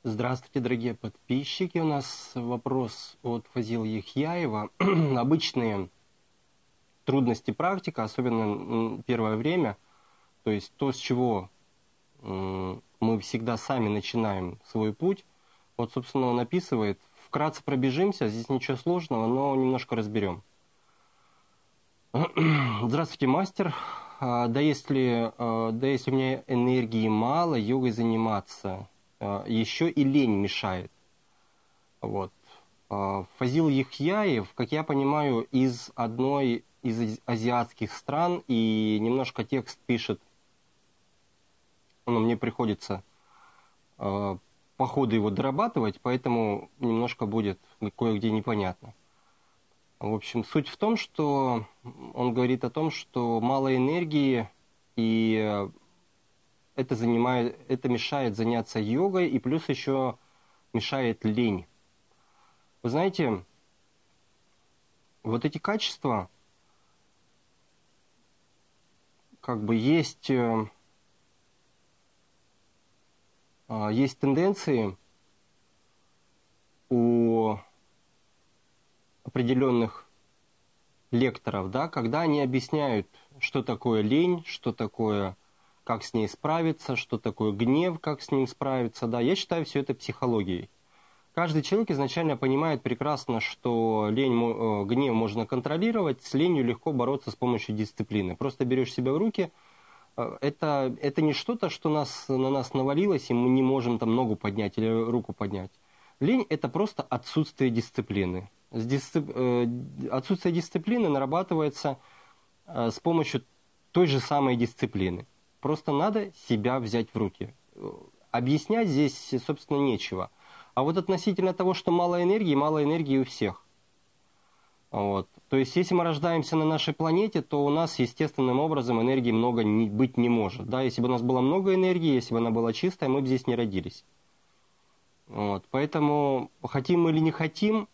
Здравствуйте, дорогие подписчики. У нас вопрос от Фазила Яхьяева. Обычные трудности практика, особенно первое время, то есть то, с чего мы всегда сами начинаем свой путь. Вот, собственно, он описывает. Вкратце пробежимся, здесь ничего сложного, но немножко разберем. Здравствуйте, мастер. Да если у меня энергии мало, йогой заниматься, еще и лень мешает. Вот. Фазил Яхьяев, как я понимаю, из одной из азиатских стран, и немножко текст пишет, но мне приходится по ходу его дорабатывать, поэтому немножко будет кое-где непонятно. В общем, суть в том, что он говорит о том, что мало энергии, и это мешает заняться йогой, и плюс еще мешает лень. Вы знаете, вот эти качества, как бы есть тенденции у определенных лекторов, да, когда они объясняют, что такое лень, что такое, как с ней справиться, что такое гнев, как с ним справиться. Да. Я считаю все это психологией. Каждый человек изначально понимает прекрасно, что гнев можно контролировать, с ленью легко бороться с помощью дисциплины. Просто берешь себя в руки. Это не что-то, что на нас навалилось, и мы не можем там ногу поднять или руку поднять. Лень – это просто отсутствие дисциплины. Отсутствие дисциплины нарабатывается с помощью той же самой дисциплины. Просто надо себя взять в руки. Объяснять здесь, собственно, нечего. А вот относительно того, что мало энергии у всех. Вот. То есть, если мы рождаемся на нашей планете, то у нас естественным образом энергии много быть не может. Да? Если бы у нас было много энергии, если бы она была чистая, мы бы здесь не родились. Вот. Поэтому, хотим мы или не хотим,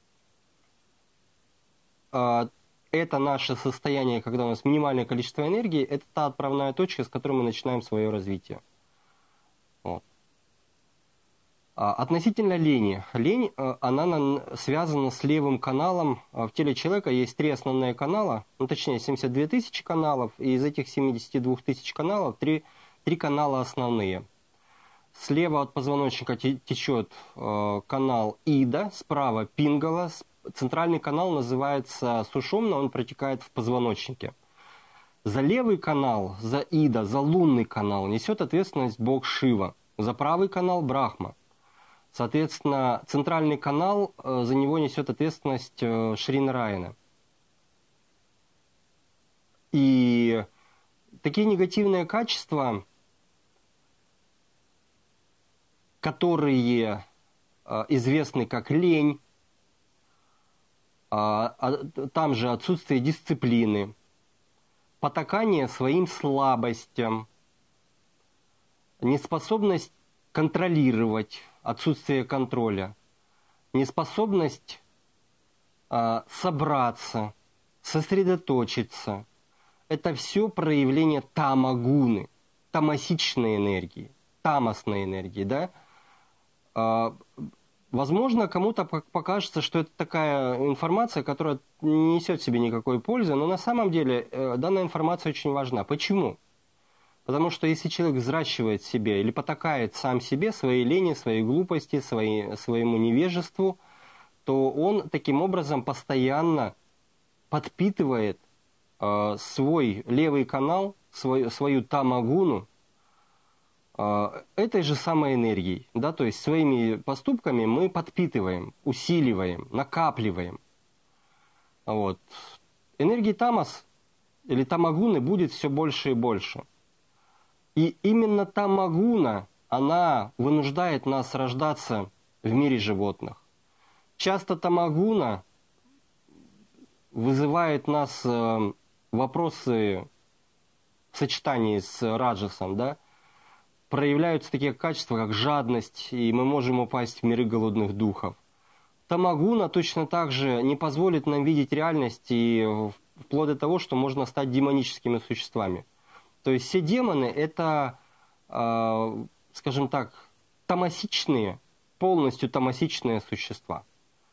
это наше состояние, когда у нас минимальное количество энергии, это та отправная точка, с которой мы начинаем свое развитие. Вот. Относительно лени. Лень, она связана с левым каналом. В теле человека есть 3 основные канала, ну точнее 72 тысячи каналов, и из этих 72 тысяч каналов 3 канала основные. Слева от позвоночника течет канал Ида, справа Пингала. Центральный канал называется Сушумна, он протекает в позвоночнике. За левый канал, за Ида, за лунный канал несет ответственность бог Шива. За правый канал Брахма. Соответственно, центральный канал, за него несет ответственность Шри Нараяна. И такие негативные качества, которые известны как лень, там же отсутствие дисциплины, потакание своим слабостям, неспособность контролировать, отсутствие контроля, неспособность собраться, сосредоточиться. Это все проявление тамагуны, тамасичной энергии, тамасной энергии. Да? Возможно, кому-то покажется, что это такая информация, которая не несет в себе никакой пользы, но на самом деле данная информация очень важна. Почему? Потому что если человек взращивает в себе или потакает сам себе, своей лени, своей глупости, своему невежеству, то он таким образом постоянно подпитывает свой левый канал, свою тамагуну этой же самой энергией. Да? То есть своими поступками мы подпитываем, усиливаем, накапливаем. Вот. Энергии тамас или тамагуны будет все больше и больше. И именно тамагуна, она вынуждает нас рождаться в мире животных. Часто тамагуна вызывает нас вопросы в сочетании с раджасом, да? Проявляются такие качества, как жадность, и мы можем упасть в миры голодных духов. Тамагуна точно так же не позволит нам видеть реальность, и вплоть до того, что можно стать демоническими существами. То есть все демоны – это, скажем так, тамасичные полностью тамасичные существа.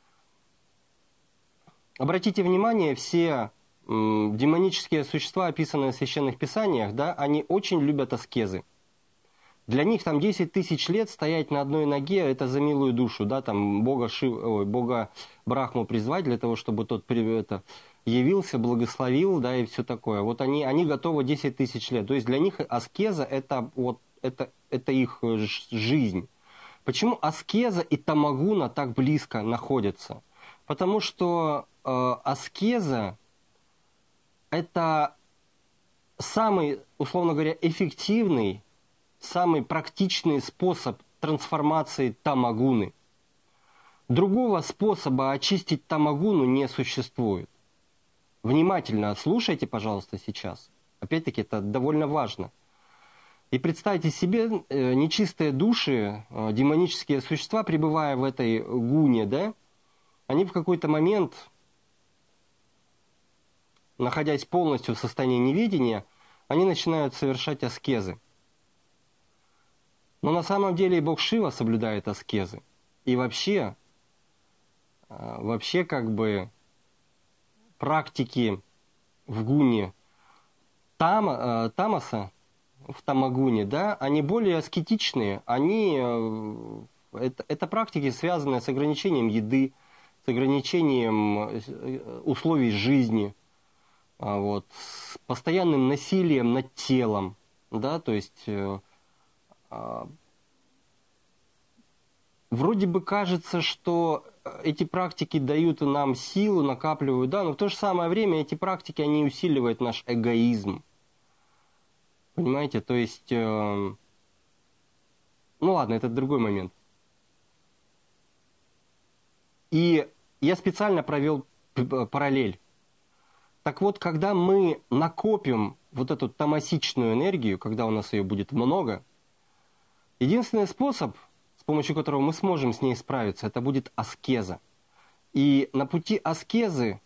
Обратите внимание, все демонические существа, описанные в священных писаниях, да, они очень любят аскезы. Для них там 10 тысяч лет стоять на одной ноге – это за милую душу, да, там Бога Брахму призвать для того, чтобы тот явился, благословил, да, и все такое. Вот они готовы 10 тысяч лет. То есть для них аскеза это их жизнь. Почему аскеза и тамагуна так близко находятся? Потому что аскеза это самый, условно говоря, эффективный, самый практичный способ трансформации тамагуны. Другого способа очистить тамагуну не существует. Внимательно слушайте, пожалуйста, сейчас. Опять-таки, это довольно важно. И представьте себе, нечистые души, демонические существа, пребывая в этой гуне, да, они в какой-то момент, находясь полностью в состоянии неведения, они начинают совершать аскезы. Но на самом деле и Бог Шива соблюдает аскезы. И вообще как бы практики в гуне тамаса, в тамагуне, да, они более аскетичные. Это практики, связанные с ограничением еды, с ограничением условий жизни, вот, с постоянным насилием над телом, да, то есть вроде бы кажется, что эти практики дают нам силу, накапливают, да, но в то же самое время эти практики, они усиливают наш эгоизм. Понимаете, то есть, ну ладно, это другой момент. И я специально провел параллель. Так вот, когда мы накопим вот эту тамасичную энергию, когда у нас ее будет много, единственный способ, с помощью которого мы сможем с ней справиться, это будет аскеза. И на пути аскезы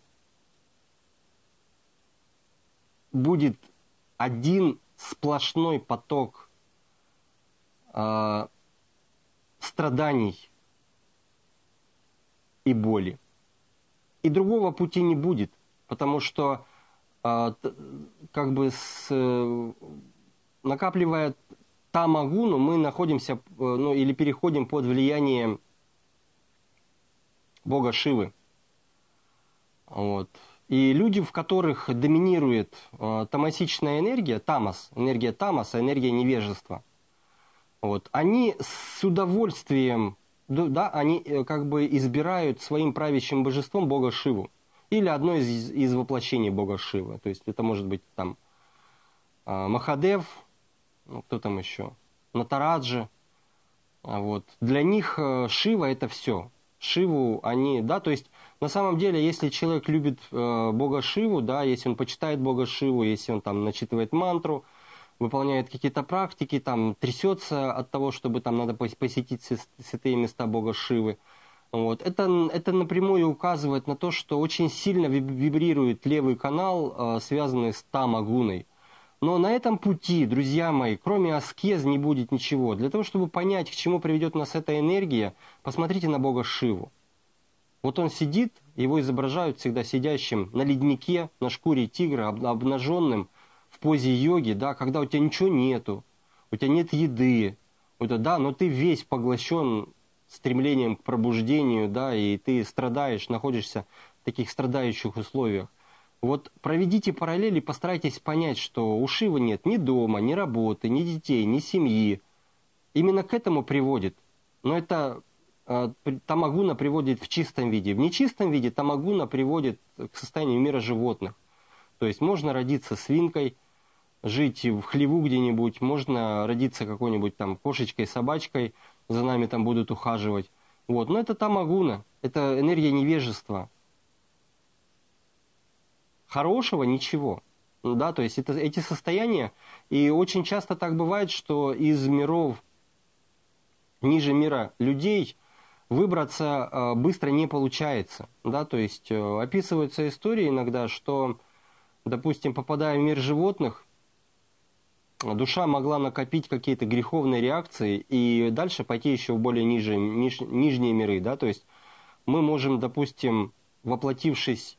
будет один сплошной поток страданий и боли. И другого пути не будет, потому что как бы накапливая тамагуну, мы находимся, или переходим под влияние Бога Шивы. Вот. И люди, в которых доминирует тамасичная энергия, энергия тамаса, энергия невежества, вот, они с удовольствием, да, они как бы избирают своим правящим божеством Бога Шиву. Или одно из воплощений Бога Шивы. То есть это может быть там Махадев, кто там еще, Натараджа. Вот. Для них Шива это все. Шиву они, да, то есть на самом деле, если человек любит Бога Шиву, да, если он почитает Бога Шиву, если он там начитывает мантру, выполняет какие-то практики, там трясется от того, чтобы там надо посетить святые места Бога Шивы, вот, это напрямую указывает на то, что очень сильно вибрирует левый канал, связанный с тамагуной. Но на этом пути, друзья мои, кроме аскез не будет ничего. Для того, чтобы понять, к чему приведет нас эта энергия, посмотрите на Бога Шиву. Вот он сидит, его изображают всегда сидящим на леднике, на шкуре тигра, обнаженным, в позе йоги, да, когда у тебя ничего нету, у тебя нет еды, да, но ты весь поглощен стремлением к пробуждению, да, и ты страдаешь, находишься в таких страдающих условиях. Вот проведите параллели, постарайтесь понять, что у Шивы нет ни дома, ни работы, ни детей, ни семьи. Именно к этому приводит. Но это тамагуна приводит в чистом виде. В нечистом виде тамагуна приводит к состоянию мира животных. То есть можно родиться свинкой, жить в хлеву где-нибудь, можно родиться какой-нибудь там кошечкой, собачкой, за нами там будут ухаживать. Вот. Но это тамагуна, это энергия невежества. Хорошего ничего. Да, то есть эти состояния, и очень часто так бывает, что из миров ниже мира людей выбраться быстро не получается. Да, то есть описываются истории иногда, что, допустим, попадая в мир животных, душа могла накопить какие-то греховные реакции и дальше пойти еще в более нижние миры, да, то есть мы можем, допустим, воплотившись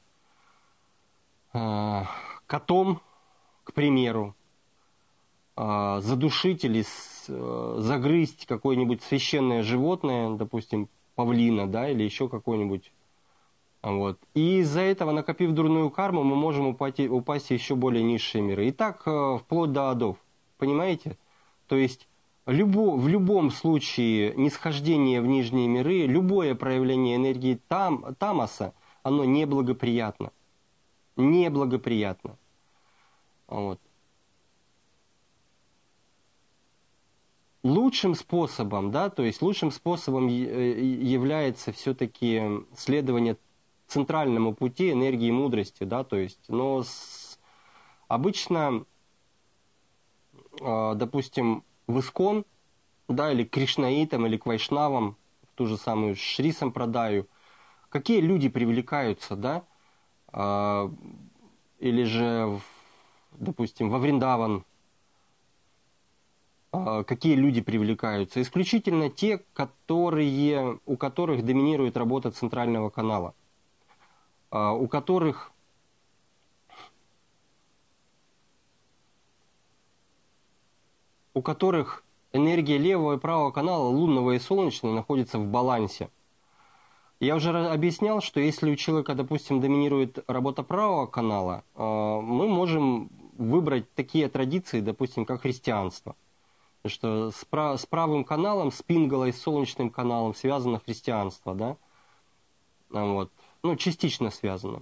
котом, к примеру, задушить или загрызть какое-нибудь священное животное, допустим, павлина, да, или еще какой-нибудь. Вот. И из-за этого, накопив дурную карму, мы можем упасть в еще более низшие миры. И так вплоть до адов. Понимаете? То есть в любом случае нисхождение в нижние миры, любое проявление энергии тамаса, оно неблагоприятно. Неблагоприятно. Вот. Лучшим способом, да, то есть лучшим способом является все-таки следование центральному пути энергии мудрости, да, то есть, но обычно, допустим, в Искон, да, или к кришнаитам, или к вайшнавам, в ту же самую Шри Сампрадаю, какие люди привлекаются, да, или же, допустим, во Вриндаван, какие люди привлекаются? Исключительно те, у которых доминирует работа центрального канала, у которых энергия левого и правого канала, лунного и солнечного, находится в балансе. Я уже объяснял, что если у человека, допустим, доминирует работа правого канала, мы можем выбрать такие традиции, допустим, как христианство. Что с правым каналом, с пингалой, с солнечным каналом связано христианство, да? Вот. Ну, частично связано.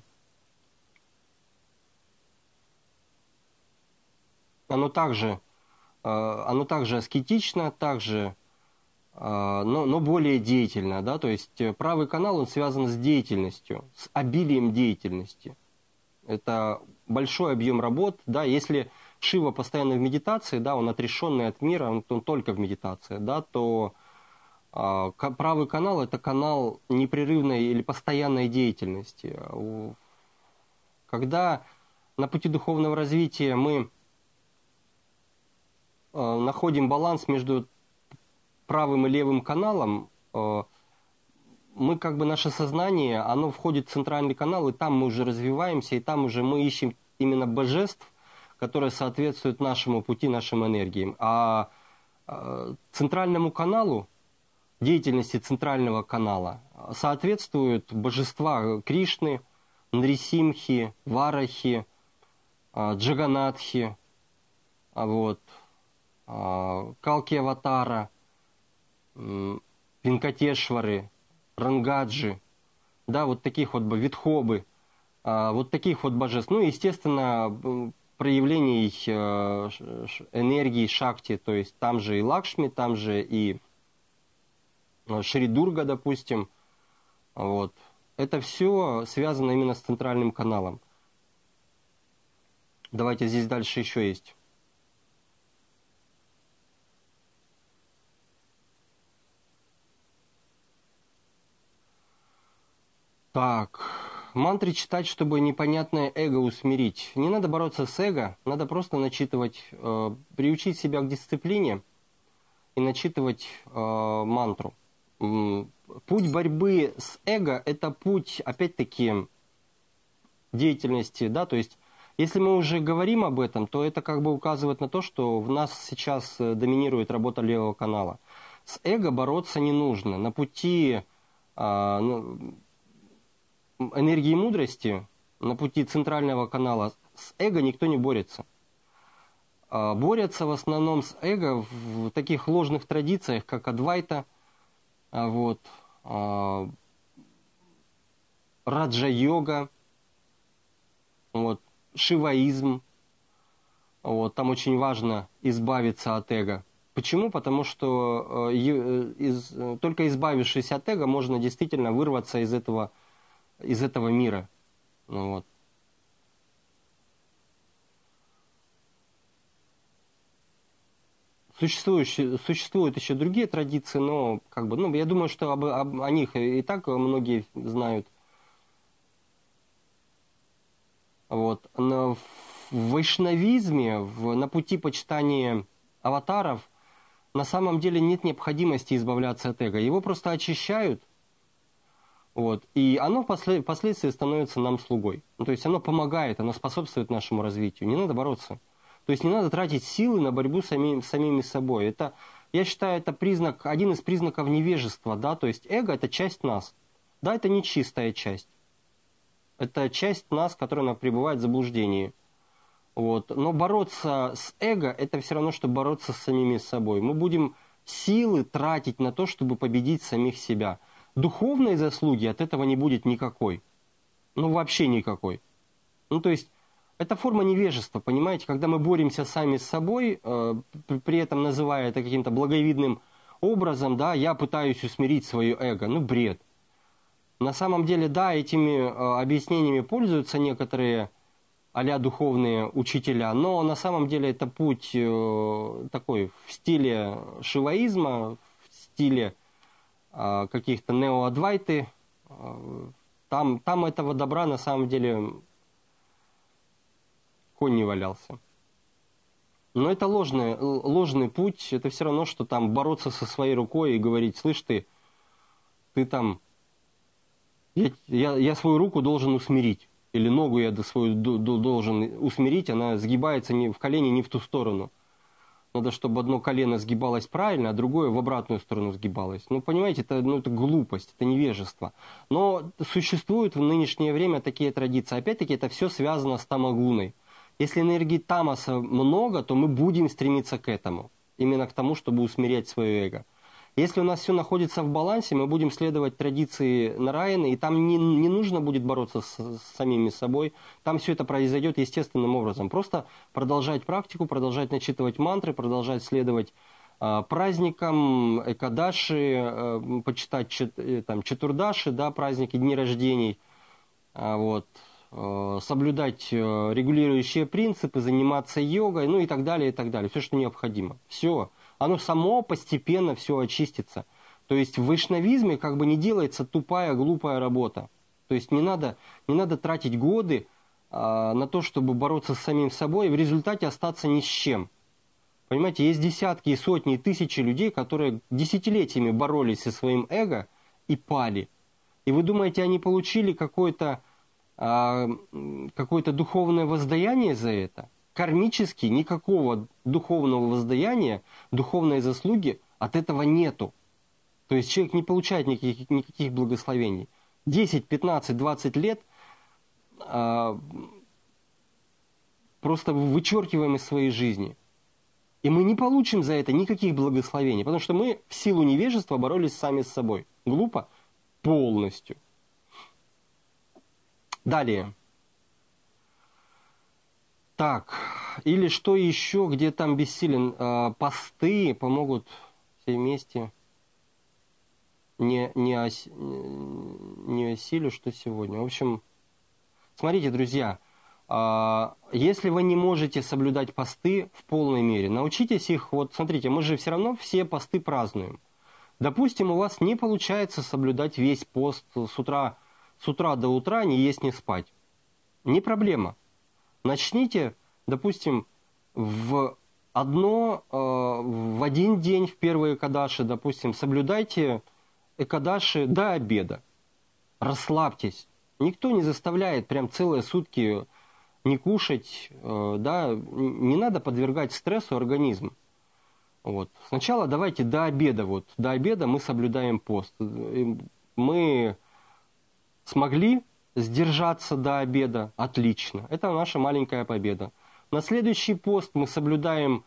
Оно также аскетично, но более деятельно, да? То есть правый канал, он связан с деятельностью, с обилием деятельности. Это большой объем работ, да? Если Шива постоянно в медитации, да, он отрешенный от мира, он только в медитации, да, то правый канал – это канал непрерывной или постоянной деятельности. Когда на пути духовного развития мы находим баланс между правым и левым каналом, мы наше сознание, оно входит в центральный канал, и там мы уже развиваемся, и там уже мы ищем именно божеств, которые соответствуют нашему пути, нашим энергиям. А центральному каналу, деятельности центрального канала, соответствуют божества Кришны, Нрисимхи, Варахи, Джаганатхи, вот, Калки Аватара, Венкатешвары, Рангаджи, да, вот таких вот Витхобы, вот таких вот божеств. Ну, естественно, проявлений энергии Шакти, то есть там же и Лакшми, там же и Шри Дурга, допустим. Вот. Это все связано именно с центральным каналом. Давайте здесь дальше еще есть. Так, мантры читать, чтобы непонятное эго усмирить. Не надо бороться с эго, надо просто начитывать, приучить себя к дисциплине и начитывать мантру. Путь борьбы с эго – это путь, опять-таки, деятельности, да, то есть, если мы уже говорим об этом, то это указывает на то, что в нас сейчас доминирует работа левого канала. С эго бороться не нужно. На пути энергии мудрости, на пути центрального канала с эго никто не борется. Борются в основном с эго в таких ложных традициях, как Адвайта, вот, раджа-йога, вот, шиваизм. Вот, там очень важно избавиться от эго. Почему? Потому что только избавившись от эго, можно действительно вырваться из этого мира. Вот. Существуют еще другие традиции, но я думаю, что о них и так многие знают. Вот. Но вайшнавизме, на пути почитания аватаров, на самом деле нет необходимости избавляться от эго. Его просто очищают, вот, и оно впоследствии становится нам слугой. Ну, то есть оно помогает, оно способствует нашему развитию. Не надо бороться. То есть не надо тратить силы на борьбу с самими собой. Это, я считаю, это признак, один из признаков невежества. Да? То есть эго – это часть нас. Да, это не чистая часть. Это часть нас, которая пребывает в заблуждении. Вот. Но бороться с эго – это все равно, что бороться с самими собой. Мы будем силы тратить на то, чтобы победить самих себя. Духовной заслуги от этого не будет никакой. Ну, вообще никакой. Ну, то есть, это форма невежества, понимаете? Когда мы боремся сами с собой, при этом называя это каким-то благовидным образом, да, я пытаюсь усмирить свое эго. Ну, бред. На самом деле, да, этими объяснениями пользуются некоторые а-ля духовные учителя, но на самом деле это путь такой в стиле шиваизма, в стиле каких-то неоадвайты. Там этого добра на самом деле конь не валялся. Но это ложный путь, это все равно, что там бороться со своей рукой и говорить, слышь ты там, я свою руку должен усмирить, или ногу я свою должен усмирить, она сгибается в колени не в ту сторону. Надо, чтобы одно колено сгибалось правильно, а другое в обратную сторону сгибалось. Ну, понимаете, это глупость, это невежество. Но существуют в нынешнее время такие традиции. Опять-таки, это все связано с тамагуной. Если энергии тамаса много, то мы будем стремиться к этому. Именно к тому, чтобы усмирять свое эго. Если у нас все находится в балансе, мы будем следовать традиции Нараяны, и там не нужно будет бороться с самими собой. Там все это произойдет естественным образом. Просто продолжать практику, продолжать начитывать мантры, продолжать следовать праздникам, экадаши, почитать четурдаши, да, праздники, дни рождений, вот, соблюдать регулирующие принципы, заниматься йогой, ну и так далее, и так далее. Все, что необходимо. Все. Оно само постепенно все очистится. То есть в вайшнавизме как бы не делается тупая, глупая работа. То есть не надо тратить годы на то, чтобы бороться с самим собой и в результате остаться ни с чем. Понимаете, есть десятки и сотни и тысячи людей, которые десятилетиями боролись со своим эго и пали. И вы думаете, они получили какое-то духовное воздаяние за это? Кармически никакого духовного воздаяния, духовной заслуги от этого нету. То есть человек не получает никаких благословений. 10, 15, 20 лет просто вычеркиваем из своей жизни. И мы не получим за это никаких благословений, потому что мы в силу невежества боролись сами с собой. Глупо? Полностью. Далее. Так, или что еще, где там бессилен? Посты помогут все вместе. Не осилю, что сегодня. В общем, смотрите, друзья, если вы не можете соблюдать посты в полной мере, научитесь их, вот смотрите, мы же все равно все посты празднуем. Допустим, у вас не получается соблюдать весь пост с утра до утра, не есть, не спать. Не проблема. Начните, допустим, в один день, в первые экадаши, допустим, соблюдайте экадаши до обеда. Расслабьтесь. Никто не заставляет прям целые сутки не кушать, да, не надо подвергать стрессу организм. Вот. Сначала давайте до обеда мы соблюдаем пост. Мы смогли сдержаться до обеда, отлично. Это наша маленькая победа. На следующий пост мы соблюдаем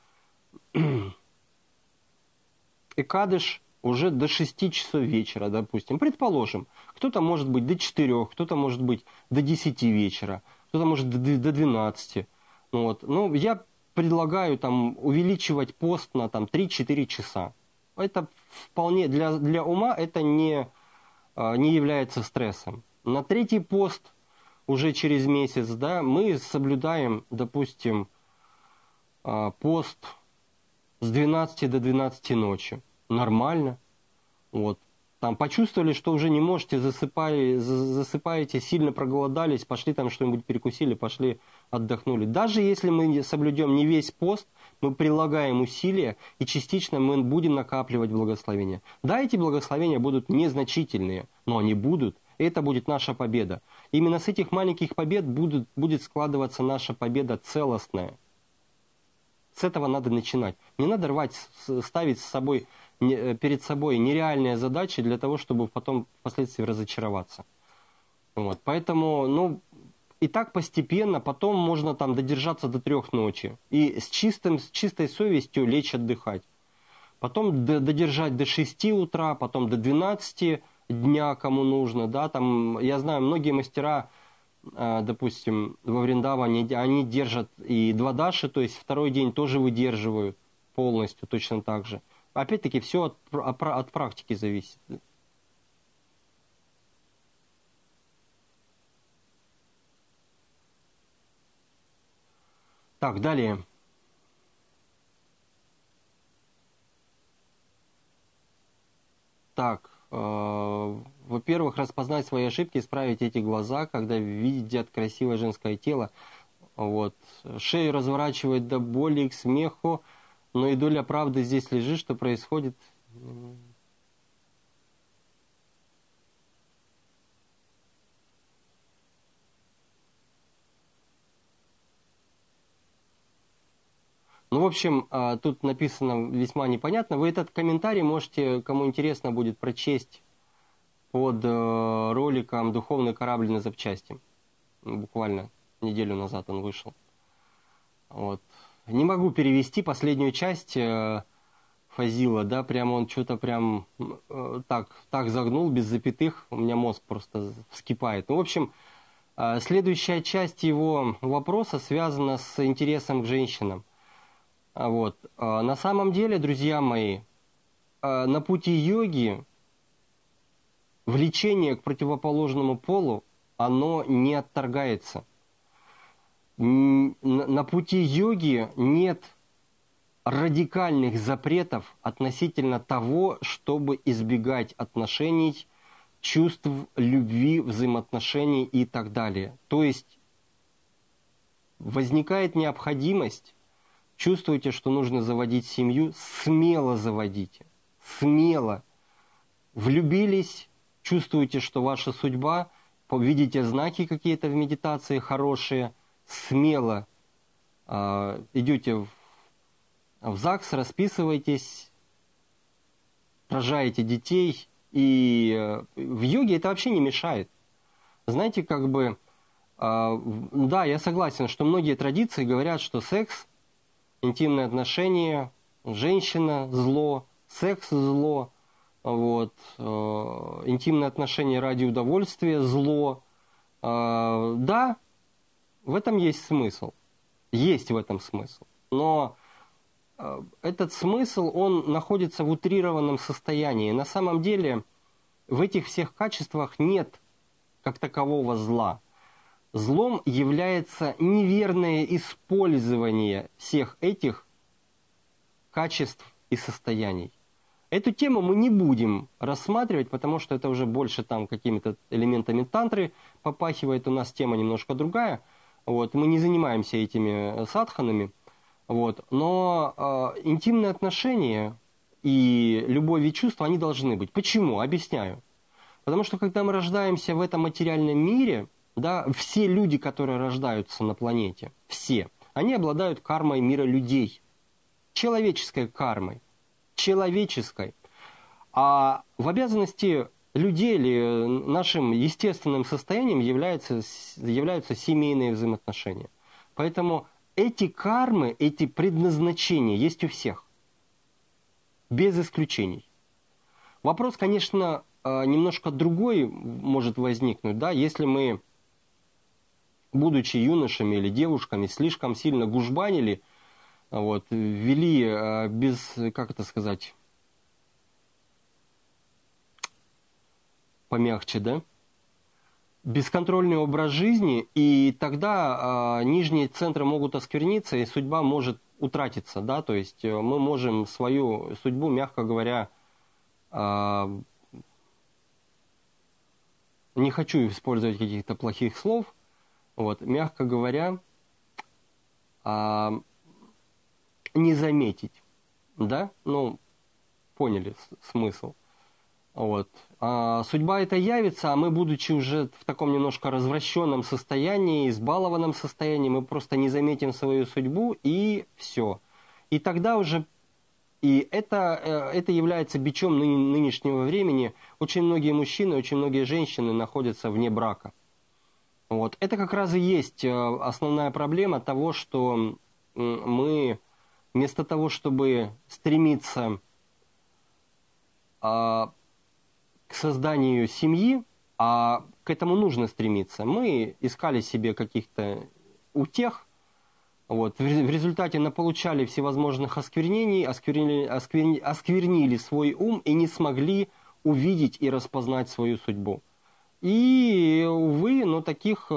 экадыш уже до 6 часов вечера, допустим. Предположим, кто-то может быть до 4, кто-то может быть до 10 вечера, кто-то может до 12. Вот. Ну, я предлагаю там увеличивать пост на 3-4 часа. Это вполне для ума это не является стрессом. На третий пост уже через месяц, да, мы соблюдаем, допустим, пост с 12 до 12 ночи. Нормально. Вот. Там почувствовали, что уже не можете, засыпаете, сильно проголодались, пошли там что-нибудь перекусили, пошли отдохнули. Даже если мы соблюдем не весь пост, мы прилагаем усилия, и частично мы будем накапливать благословения. Да, эти благословения будут незначительные, но они будут, и это будет наша победа. Именно с этих маленьких побед будет складываться наша победа целостная. С этого надо начинать. Не надо ставить перед собой нереальные задачи для того, чтобы потом впоследствии разочароваться. Вот. Поэтому, и так постепенно, потом можно там додержаться до 3 ночи. И с чистой совестью лечь отдыхать. Потом додержать до 6 утра, потом до 12 дня, кому нужно. Да, там, я знаю, многие мастера, допустим, во Вриндаване, они держат и двадаши, то есть 2-й день тоже выдерживают полностью точно так же. Опять-таки, все от практики зависит. Так, далее. Так, во-первых, распознать свои ошибки, исправить эти глаза, когда видят красивое женское тело. Вот. Шею разворачивает до боли, к смеху, но и доля правды здесь лежит, что происходит. В общем, тут написано весьма непонятно. Вы этот комментарий можете, кому интересно будет, прочесть под роликом «Духовный корабль на запчасти». Буквально неделю назад он вышел. Вот. Не могу перевести последнюю часть Фазила, да, прямо он что-то прям так загнул, без запятых, у меня мозг просто вскипает. В общем, следующая часть его вопроса связана с интересом к женщинам. Вот. На самом деле, друзья мои, на пути йоги влечение к противоположному полу, оно не отторгается. На пути йоги нет радикальных запретов относительно того, чтобы избегать отношений, чувств, любви, взаимоотношений и так далее. То есть возникает необходимость, чувствуете, что нужно заводить семью, смело заводите. Смело. Влюбились, чувствуете, что ваша судьба, видите знаки какие-то в медитации хорошие, смело идете в ЗАГС, расписываетесь, рожаете детей. И в йоге это вообще не мешает. Знаете, да, я согласен, что многие традиции говорят, что секс, интимные отношения, женщина – зло, секс – зло, вот, интимные отношения ради удовольствия – зло. Да, в этом есть смысл. Есть в этом смысл. Но этот смысл, он находится в утрированном состоянии. На самом деле в этих всех качествах нет как такового зла. Злом является неверное использование всех этих качеств и состояний. Эту тему мы не будем рассматривать, потому что это уже больше там какими-то элементами тантры попахивает. У нас тема немножко другая. Вот. Мы не занимаемся этими садханами. Вот. Но интимные отношения и любовь и чувства, они должны быть. Почему? Объясняю. Потому что когда мы рождаемся в этом материальном мире, да, все люди, которые рождаются на планете, все, они обладают кармой мира людей. Человеческой кармой. Человеческой. А в обязанности людей или нашим естественным состоянием являются семейные взаимоотношения. Поэтому эти кармы, эти предназначения есть у всех. Без исключений. Вопрос, конечно, немножко другой может возникнуть, да, если мы, будучи юношами или девушками, слишком сильно гужбанили, вот, ввели без, как это сказать, помягче, да, бесконтрольный образ жизни, и тогда нижние центры могут оскверниться, и судьба может утратиться, да, то есть мы можем свою судьбу, мягко говоря, не хочу использовать каких-то плохих слов, вот, мягко говоря, не заметить, да, ну, поняли смысл. Вот. Судьба это явится, а мы, будучи уже в таком немножко развращенном состоянии, избалованном состоянии, мы просто не заметим свою судьбу, и все. И тогда уже, и это является бичом нынешнего времени. Очень многие мужчины, очень многие женщины находятся вне брака. Вот. Это как раз и есть основная проблема того, что мы вместо того, чтобы стремиться к созданию семьи, а к этому нужно стремиться, мы искали себе каких-то утех, вот, в результате наполучали всевозможных осквернений, осквернили свой ум и не смогли увидеть и распознать свою судьбу. И, увы, но таких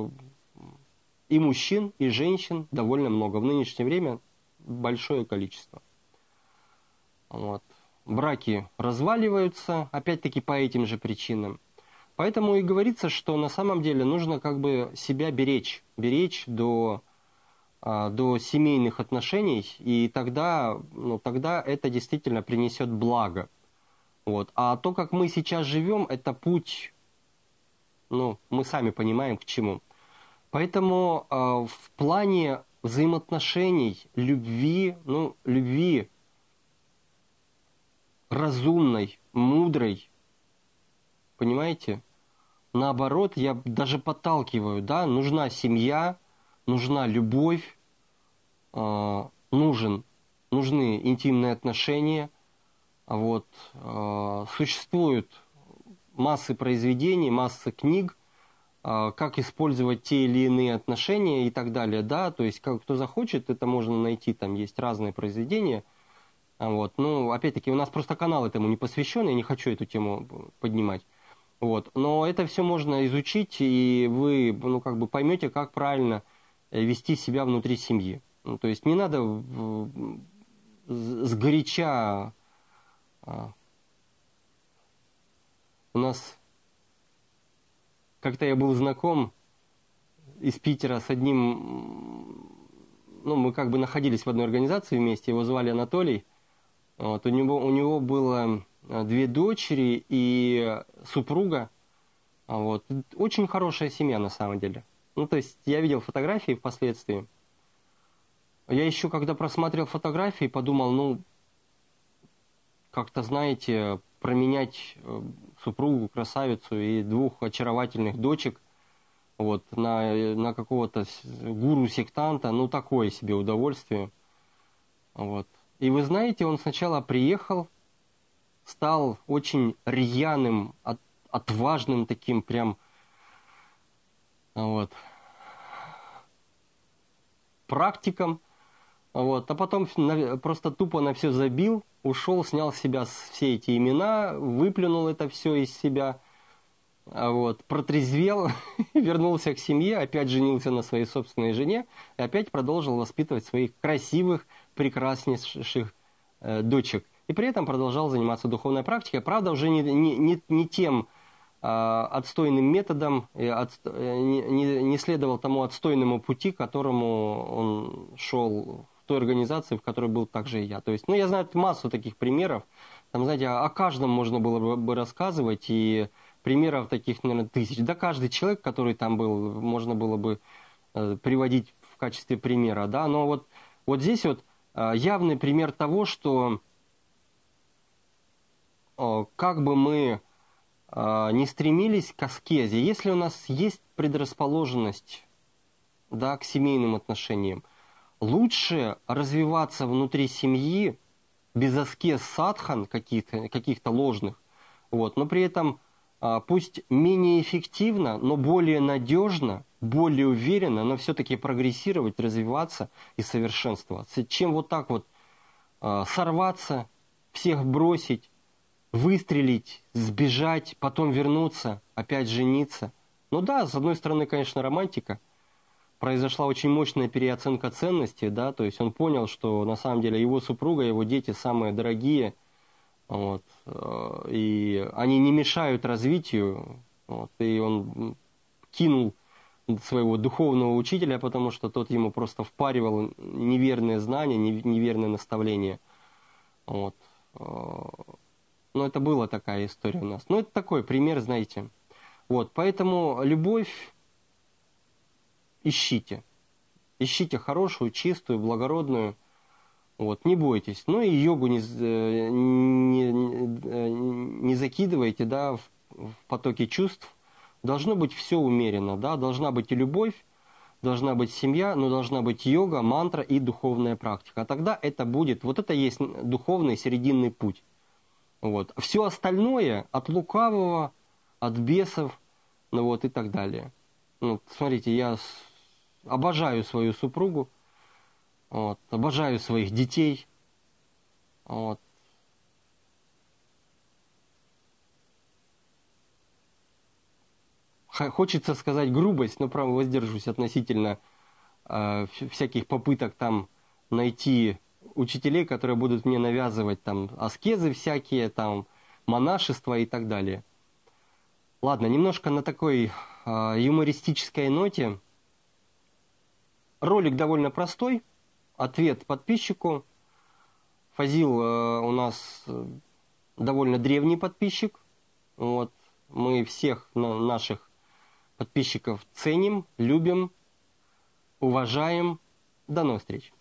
и мужчин, и женщин довольно много. В нынешнее время большое количество. Вот. Браки разваливаются, опять-таки по этим же причинам. Поэтому и говорится, что на самом деле нужно как бы себя беречь до семейных отношений, и тогда это действительно принесет благо. Вот. А то, как мы сейчас живем, это путь, мы сами понимаем, к чему. Поэтому в плане взаимоотношений, любви разумной, мудрой, понимаете? Наоборот, я даже подталкиваю, да, нужна семья, нужна любовь, нужны интимные отношения. Вот. Существуют массы произведений, массы книг, как использовать те или иные отношения и так далее, да, то есть кто захочет, это можно найти, там есть разные произведения. Вот. Ну, опять-таки, у нас просто канал этому не посвящен, я не хочу эту тему поднимать. Вот. Но это все можно изучить, и вы поймете, как правильно вести себя внутри семьи. То есть не надо сгоряча. У нас как-то я был знаком из Питера с одним, мы находились в одной организации вместе, его звали Анатолий. Вот, у него было 2 дочери и супруга. Вот. Очень хорошая семья на самом деле. То есть я видел фотографии впоследствии. Я еще, когда просмотрел фотографии, подумал, как-то, знаете, променять супругу, красавицу и 2 очаровательных дочек вот, на какого-то гуру-сектанта, такое себе удовольствие. Вот. И вы знаете, он сначала приехал, стал очень рьяным, отважным таким прям, практиком, а потом просто тупо на все забил, ушел, снял с себя все эти имена, выплюнул это все из себя, протрезвел, вернулся к семье, опять женился на своей собственной жене и опять продолжил воспитывать своих красивых, прекраснейших дочек. И при этом продолжал заниматься духовной практикой, правда, уже не тем отстойным методом, не следовал тому отстойному пути, к которому он шел в той организации, в которой был также и я. То есть, я знаю массу таких примеров, там, знаете, о каждом можно было бы рассказывать, и примеров таких, наверное, 1000. Да каждый человек, который там был, можно было бы приводить в качестве примера, да, но вот здесь явный пример того, что как бы мы не стремились к аскезе, если у нас есть предрасположенность, да, к семейным отношениям, лучше развиваться внутри семьи без аскез садхан каких-то ложных, но при этом пусть менее эффективно, но более надежно, более уверенно, но все-таки прогрессировать, развиваться и совершенствоваться, чем вот так сорваться, всех бросить, выстрелить, сбежать, потом вернуться, опять жениться. Да, с одной стороны, конечно, романтика. Произошла очень мощная переоценка ценностей, да, то есть он понял, что на самом деле его супруга, его дети самые дорогие, и они не мешают развитию, и он кинул своего духовного учителя, потому что тот ему просто впаривал неверные знания, неверные наставления. Вот. Но это была такая история у нас. Ну, это такой пример, знаете. Вот, поэтому любовь ищите. Ищите хорошую, чистую, благородную. Вот, не бойтесь. Ну и йогу не закидывайте, да, в потоке чувств. Должно быть все умеренно, да, должна быть и любовь, должна быть семья, но должна быть йога, мантра и духовная практика. А тогда это будет, вот это есть духовный серединный путь. Вот. Все остальное от лукавого, от бесов, ну вот и так далее. Ну, смотрите, я обожаю свою супругу, вот, обожаю своих детей. Вот. Хочется сказать грубость, но, правда, воздержусь относительно всяких попыток там найти учителей, которые будут мне навязывать там аскезы всякие, там монашество и так далее. Ладно, немножко на такой юмористической ноте. Ролик довольно простой. Ответ подписчику. Фазил у нас довольно древний подписчик. Вот. Мы всех наших подписчиков ценим, любим, уважаем. До новых встреч.